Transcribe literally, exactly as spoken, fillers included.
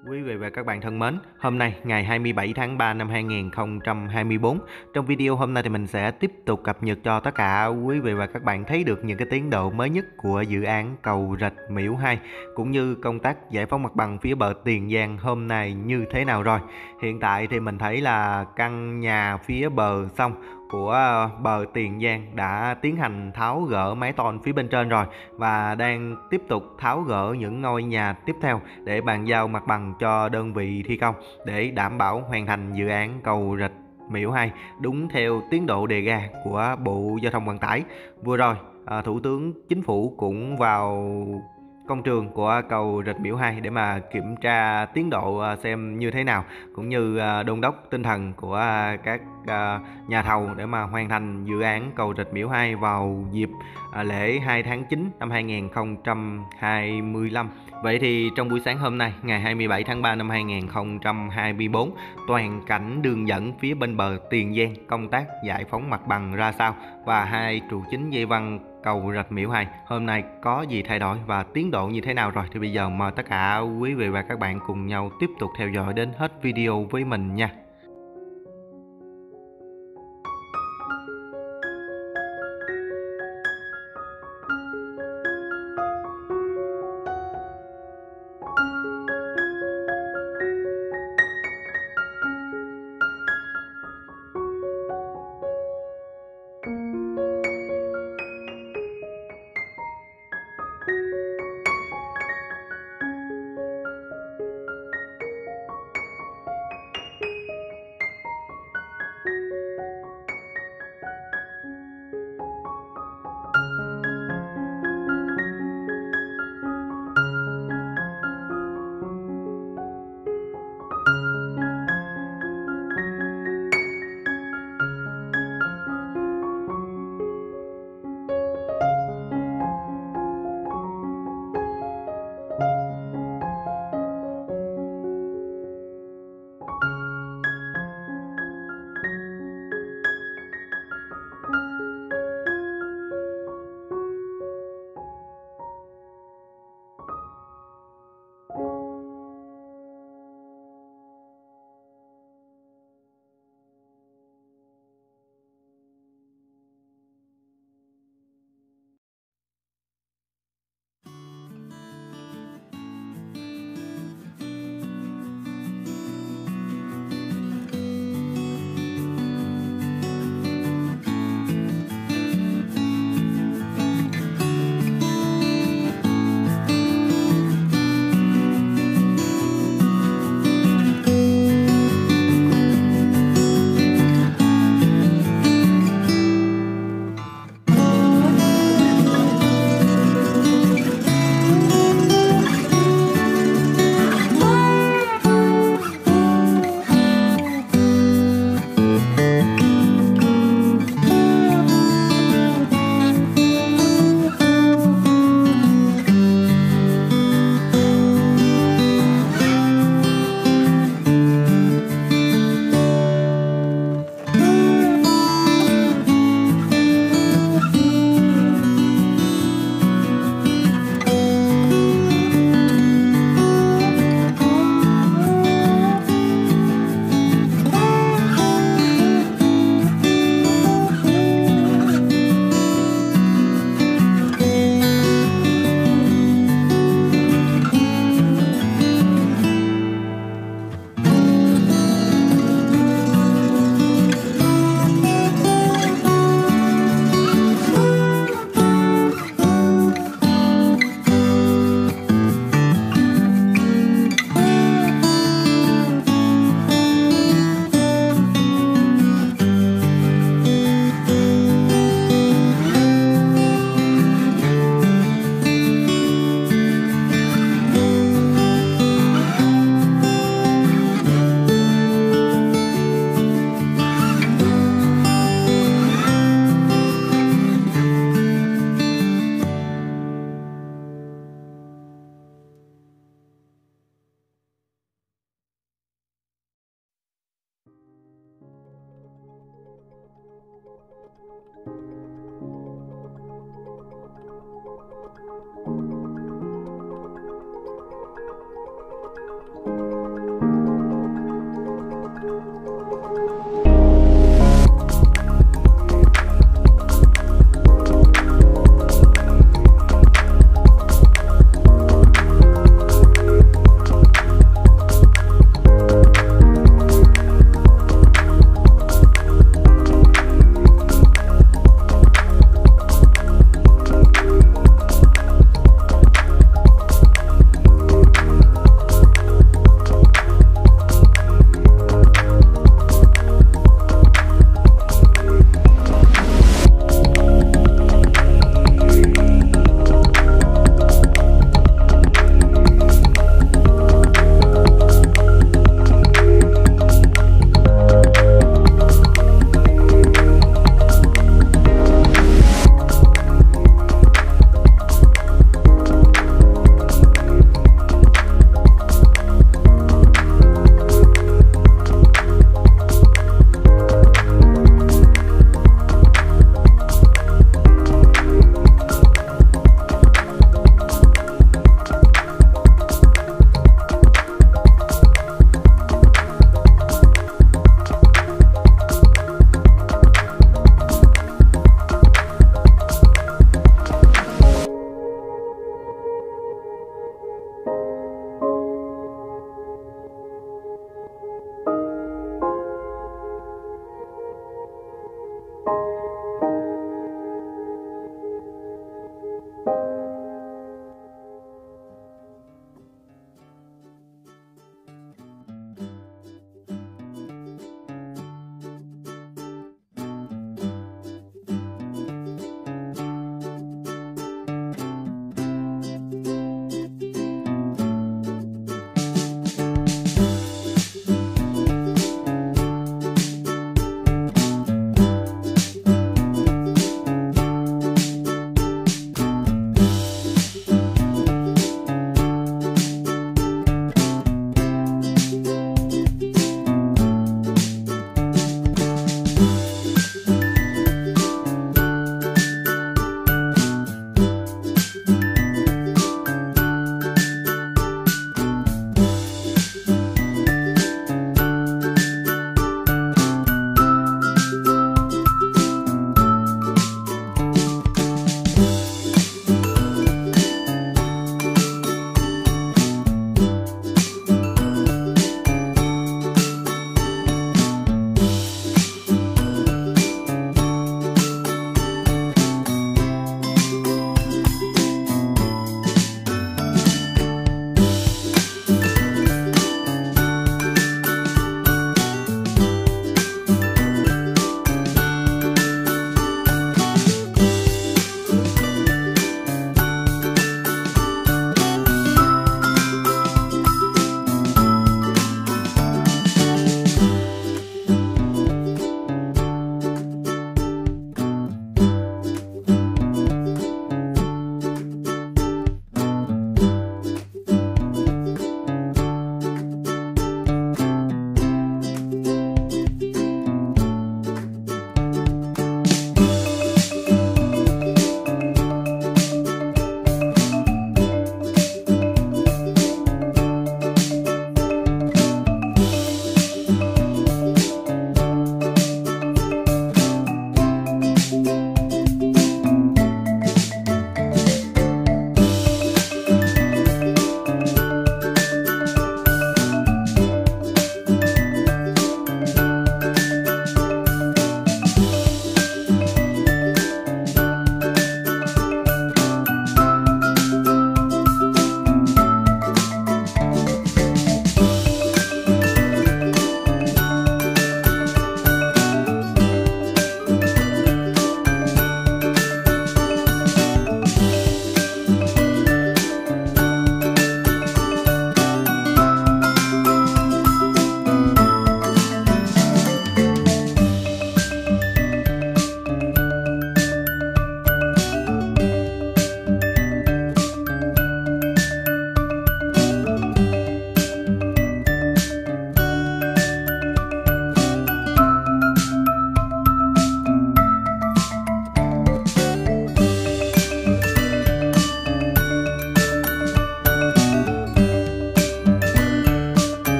Quý vị và các bạn thân mến, hôm nay ngày hai mươi bảy tháng ba năm hai nghìn không trăm hai mươi tư, trong video hôm nay thì mình sẽ tiếp tục cập nhật cho tất cả quý vị và các bạn thấy được những cái tiến độ mới nhất của dự án cầu Rạch Miễu hai cũng như công tác giải phóng mặt bằng phía bờ Tiền Giang hôm nay như thế nào rồi. Hiện tại thì mình thấy là căn nhà phía bờ sông của bờ Tiền Giang đã tiến hành tháo gỡ mái tôn phía bên trên rồi và đang tiếp tục tháo gỡ những ngôi nhà tiếp theo để bàn giao mặt bằng cho đơn vị thi công để đảm bảo hoàn thành dự án cầu Rạch Miễu hai đúng theo tiến độ đề ra của Bộ Giao thông Vận tải. Vừa rồi, à, Thủ tướng Chính phủ cũng vào công trường của cầu Rạch Miễu hai để mà kiểm tra tiến độ xem như thế nào, cũng như đôn đốc tinh thần của các nhà thầu để mà hoàn thành dự án cầu Rạch Miễu hai vào dịp lễ hai tháng chín năm hai nghìn không trăm hai mươi lăm. Vậy thì trong buổi sáng hôm nay, ngày hai mươi bảy tháng ba năm hai nghìn không trăm hai mươi tư, toàn cảnh đường dẫn phía bên bờ Tiền Giang, công tác giải phóng mặt bằng ra sao và hai trụ chính dây văn cầu Rạch Miễu hai hôm nay có gì thay đổi và tiến độ như thế nào rồi, thì bây giờ mời tất cả quý vị và các bạn cùng nhau tiếp tục theo dõi đến hết video với mình nha.